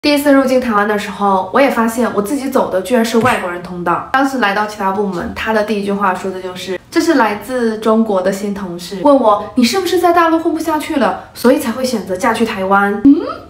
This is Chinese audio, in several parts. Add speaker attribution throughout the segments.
Speaker 1: 第一次入境台湾的时候，我也发现我自己走的居然是外国人通道。当时来到其他部门，他的第一句话说的就是：“这是来自中国的新同事，问我你是不是在大陆混不下去了，所以才会选择嫁去台湾。”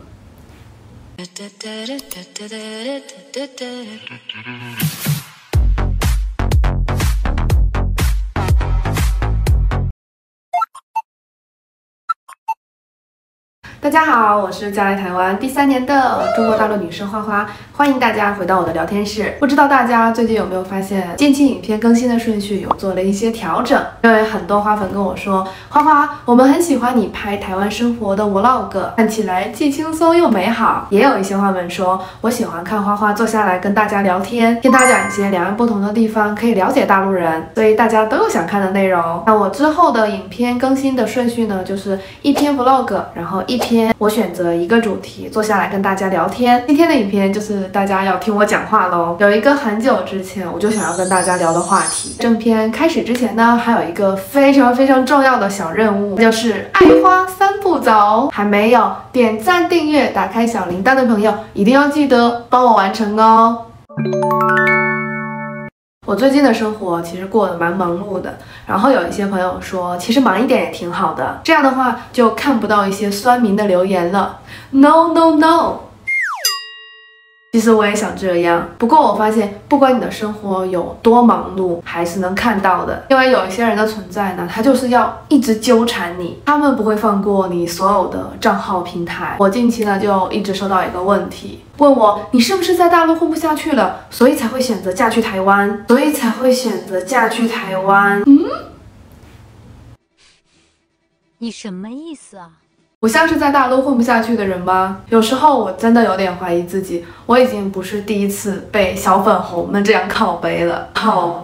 Speaker 1: 大家好，我是嫁来台湾第3年的中国大陆女生花花，欢迎大家回到我的聊天室。不知道大家最近有没有发现，近期影片更新的顺序有做了一些调整，因为很多花粉跟我说，花花，我们很喜欢你拍台湾生活的 vlog， 看起来既轻松又美好。也有一些花粉说，我喜欢看花花坐下来跟大家聊天，听他讲一些两岸不同的地方，可以了解大陆人，所以大家都有想看的内容。那我之后的影片更新的顺序呢，就是一篇 vlog， 然后一篇我选择一个主题坐下来跟大家聊天。今天的影片就是大家要听我讲话咯。有一个很久之前我就想要跟大家聊的话题。正片开始之前呢，还有一个非常重要的小任务，就是爱花3步走。还没有点赞、订阅、打开小铃铛的朋友，一定要记得帮我完成哦。我最近的生活其实过得蛮忙碌的，然后有一些朋友说，其实忙一点也挺好的，这样的话就看不到一些酸民的留言了。No no no， 其实我也想这样，不过我发现，不管你的生活有多忙碌，还是能看到的，因为有一些人的存在呢，他就是要一直纠缠你，他们不会放过你所有的账号平台。我近期呢就一直收到一个问题，问我你是不是在大陆混不下去了，所以才会选择嫁去台湾，
Speaker 2: 你什么意思啊？
Speaker 1: 我像是在大陆混不下去的人吗？有时候我真的有点怀疑自己，我已经不是第一次被小粉红们这样靠背了。Oh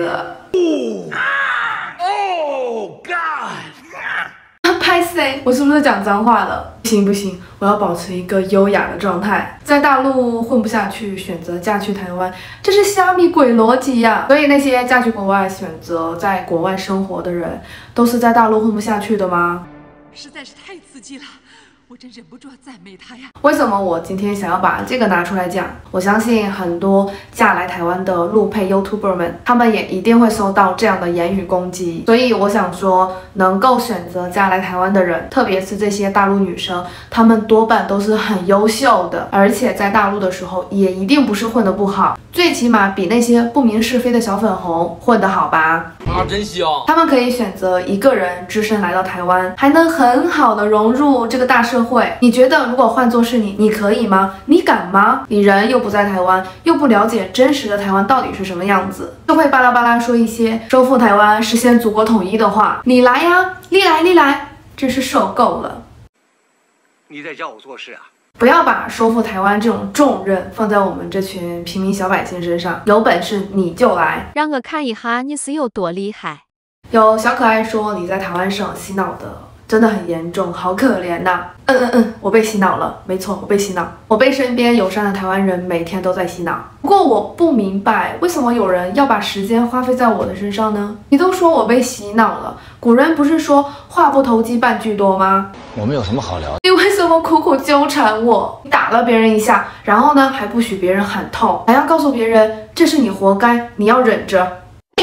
Speaker 1: God！ 拍谁？我是不是讲脏话了？不行，我要保持一个优雅的状态。在大陆混不下去，选择嫁去台湾，这是虾米鬼逻辑呀！所以那些嫁去国外、选择在国外生活的人，都是在大陆混不下去的吗？
Speaker 3: 实在是太刺激了，我真忍不住要赞美他呀！
Speaker 1: 为什么我今天想要把这个拿出来讲？我相信很多嫁来台湾的陆配 YouTuber 们，他们也一定会收到这样的言语攻击。所以我想说，能够选择嫁来台湾的人，特别是这些大陆女生，她们多半都是很优秀的，而且在大陆的时候也一定不是混得不好，最起码比那些不明是非的小粉红混得好吧。
Speaker 4: 啊，真香！
Speaker 1: 他们可以选择一个人只身来到台湾，还能很好的融入这个大社会。你觉得如果换作是你，你可以吗？你敢吗？你人又不在台湾，又不了解真实的台湾到底是什么样子，就会巴拉巴拉说一些收复台湾、实现祖国统一的话。你来呀，历来，真是受够了。
Speaker 5: 你在教我做事啊？
Speaker 1: 不要把收复台湾这种重任放在我们这群平民小百姓身上，有本事你就来，
Speaker 2: 让我看一下你是有多厉害。
Speaker 1: 有小可爱说你在台湾省洗脑的真的很严重，好可怜呐。我被洗脑了，没错，我被洗脑，我被身边友善的台湾人每天都在洗脑。不过我不明白，为什么有人要把时间花费在我的身上呢？你都说我被洗脑了，古人不是说话不投机半句多吗？
Speaker 6: 我们有什么好聊的？
Speaker 1: 你为什么苦苦纠缠我？你打了别人一下，然后呢还不许别人喊痛，还要告诉别人这是你活该，你要忍着。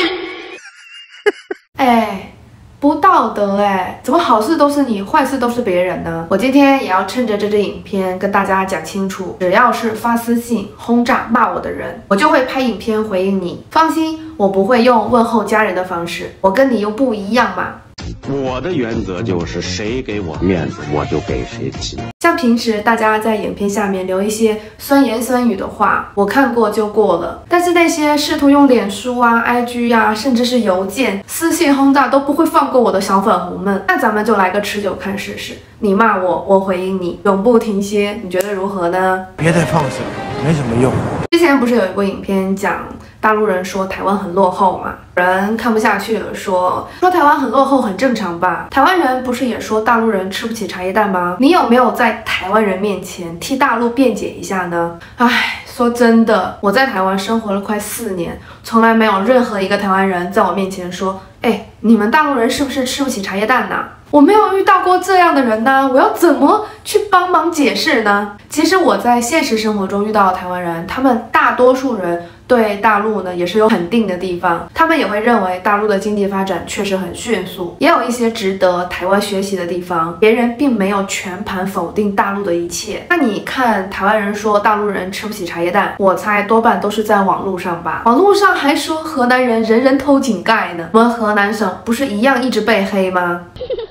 Speaker 1: 哎，不道德哎，怎么好事都是你，坏事都是别人呢？我今天也要趁着这支影片跟大家讲清楚，只要是发私信轰炸骂我的人，我就会拍影片回应你。放心，我不会用问候家人的方式，我跟你又不一样嘛。
Speaker 7: 我的原则就是谁给我面子，我就给谁骑。
Speaker 1: 像平时大家在影片下面留一些酸言酸语的话，我看过就过了。但是那些试图用脸书啊、IG 啊，甚至是邮件、私信轰炸都不会放过我的小粉红们，那咱们就来个持久看试试。你骂我，我回应你，永不停歇，你觉得如何呢？
Speaker 8: 别再放肆了，没什么用。
Speaker 1: 之前不是有一部影片讲大陆人说台湾很落后嘛，人看不下去了，说台湾很落后很正常吧？台湾人不是也说大陆人吃不起茶叶蛋吗？你有没有在台湾人面前替大陆辩解一下呢？唉，说真的，我在台湾生活了快4年，从来没有任何一个台湾人在我面前说哎，你们大陆人是不是吃不起茶叶蛋呢？我没有遇到过这样的人呢，我要怎么去帮忙解释呢？其实我在现实生活中遇到的台湾人，他们大多数人对大陆呢也是有肯定的地方，他们也会认为大陆的经济发展确实很迅速，也有一些值得台湾学习的地方。别人并没有全盘否定大陆的一切。那你看台湾人说大陆人吃不起茶叶蛋，我猜多半都是在网络上吧。网络上还说河南人人人偷井盖呢，我们河南省不是一样一直被黑吗？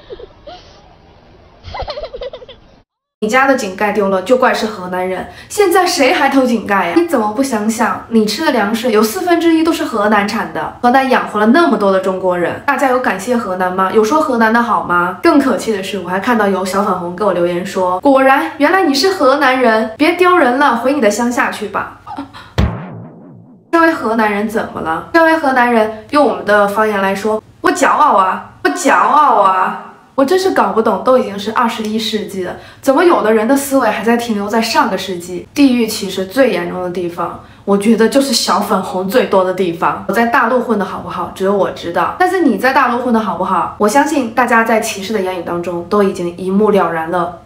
Speaker 1: 你家的井盖丢了，就怪是河南人。现在谁还偷井盖呀？你怎么不想想，你吃的粮食有1/4都是河南产的，河南养活了那么多的中国人，大家有感谢河南吗？有说河南的好吗？更可气的是，我还看到有小粉红给我留言说，果然，原来你是河南人，别丢人了，回你的乡下去吧。这位河南人怎么了？这位河南人用我们的方言来说，我骄傲啊，我骄傲啊。我真是搞不懂，都已经是21世纪了，怎么有的人的思维还在停留在上个世纪？地域歧视最严重的地方，我觉得就是小粉红最多的地方。我在大陆混得好不好，只有我知道。但是你在大陆混得好不好，我相信大家在歧视的言语当中都已经一目了然了。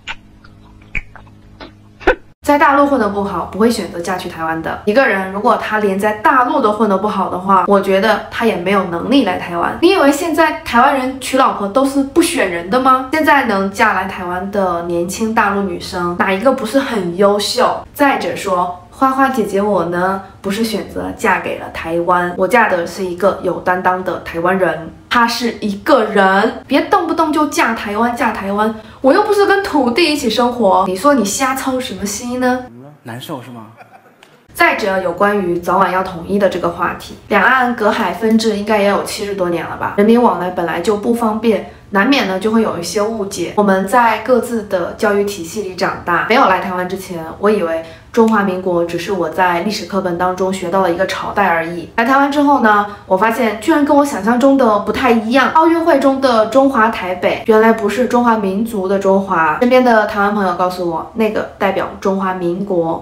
Speaker 1: 在大陆混得不好，不会选择嫁去台湾的。一个人如果他连在大陆都混得不好的话，我觉得他也没有能力来台湾。你以为现在台湾人娶老婆都是不选人的吗？现在能嫁来台湾的年轻大陆女生，哪一个不是很优秀？再者说，花花姐姐我呢，不是选择嫁给了台湾，我嫁的是一个有担当的台湾人。他是一个人，别动不动就嫁台湾，嫁台湾。我又不是跟土地一起生活，你说你瞎操什么心呢？
Speaker 8: 难受是吗？
Speaker 1: 再者，有关于早晚要统一的这个话题，两岸隔海分治应该也有70多年了吧？人民往来本来就不方便，难免呢就会有一些误解。我们在各自的教育体系里长大，没有来台湾之前，我以为中华民国只是我在历史课本当中学到的一个朝代而已。来台湾之后呢，我发现居然跟我想象中的不太一样。奥运会中的中华台北，原来不是中华民族的中华。身边的台湾朋友告诉我，那个代表中华民国。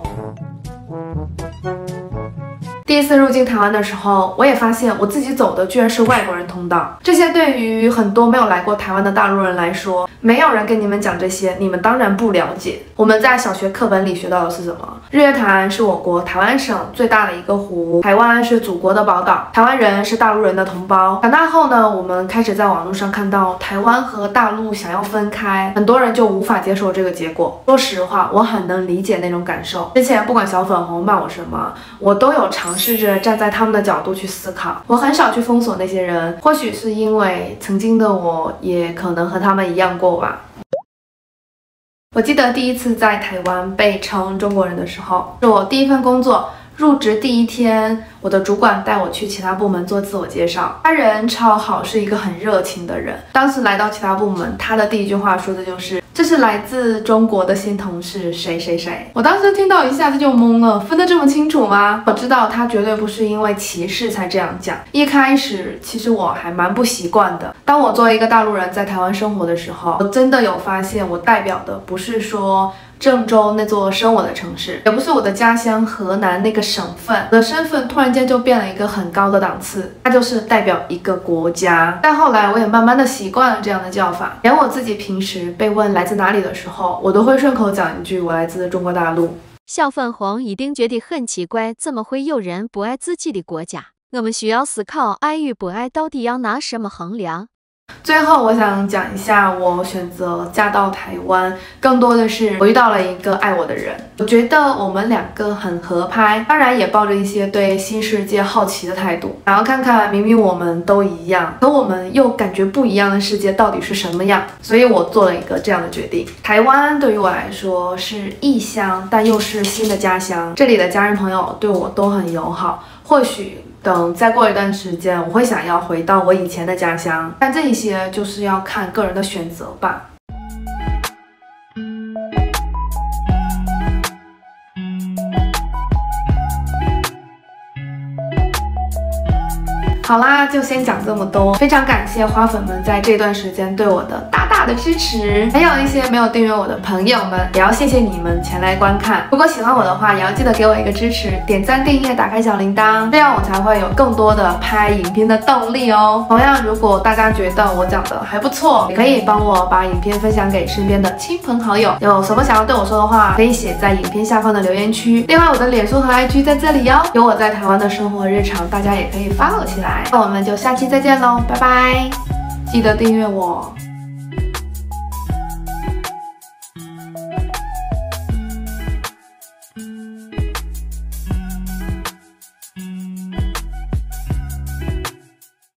Speaker 1: 第一次入境台湾的时候，我也发现我自己走的居然是外国人通道。这些对于很多没有来过台湾的大陆人来说，没有人跟你们讲这些，你们当然不了解。我们在小学课本里学到的是什么？日月潭是我国台湾省最大的一个湖，台湾是祖国的宝岛，台湾人是大陆人的同胞。长大后呢，我们开始在网络上看到台湾和大陆想要分开，很多人就无法接受这个结果。说实话，我很能理解那种感受。之前不管小粉红骂我什么，我都有尝试着站在他们的角度去思考。我很少去封锁那些人，或许是因为曾经的我也可能和他们一样过吧。我记得第一次在台湾被称中国人的时候，是我第一份工作。入职第一天，我的主管带我去其他部门做自我介绍，他人超好，是一个很热情的人。当时来到其他部门，他的第一句话说的就是这是来自中国的新同事谁谁谁。我当时听到一下子就懵了，分得这么清楚吗？我知道他绝对不是因为歧视才这样讲。一开始其实我还蛮不习惯的。当我作为一个大陆人在台湾生活的时候，我真的有发现我代表的不是说郑州那座生我的城市，也不是我的家乡河南那个省份，我的身份突然间就变了一个很高的档次，它就是代表一个国家。但后来我也慢慢的习惯了这样的叫法，连我自己平时被问来自哪里的时候，我都会顺口讲一句我来自中国大陆。
Speaker 2: 小粉红一定觉得很奇怪，怎么会有人不爱自己的国家？我们需要思考，爱与不爱到底要拿什么衡量？
Speaker 1: 最后我想讲一下我选择嫁到台湾，更多的是我遇到了一个爱我的人，我觉得我们两个很合拍，当然也抱着一些对新世界好奇的态度，然后看看明明我们都一样，可我们又感觉不一样的世界到底是什么样，所以我做了一个这样的决定。台湾对于我来说是异乡，但又是新的家乡，这里的家人朋友对我都很友好，或许等再过一段时间，我会想要回到我以前的家乡，但这一些就是要看个人的选择吧。好啦，就先讲这么多。非常感谢花粉们在这段时间对我的大大的支持。还有一些没有订阅我的朋友们，也要谢谢你们前来观看。如果喜欢我的话，也要记得给我一个支持，点赞、订阅、打开小铃铛，这样我才会有更多的拍影片的动力哦。同样，如果大家觉得我讲的还不错，也可以帮我把影片分享给身边的亲朋好友。有什么想要对我说的话，可以写在影片下方的留言区。另外，我的脸书和 IG 在这里哟，有我在台湾的生活日常，大家也可以follow起来。那我们就下期再见喽，拜拜！记得订阅我。